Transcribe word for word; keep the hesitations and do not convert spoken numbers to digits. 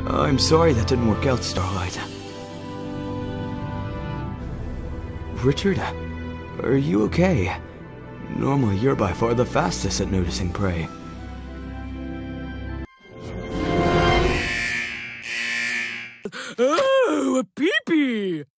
I'm sorry that didn't work out, Starlight. Richard, are you okay? Normally, you're by far the fastest at noticing prey. Oh, a pee-pee!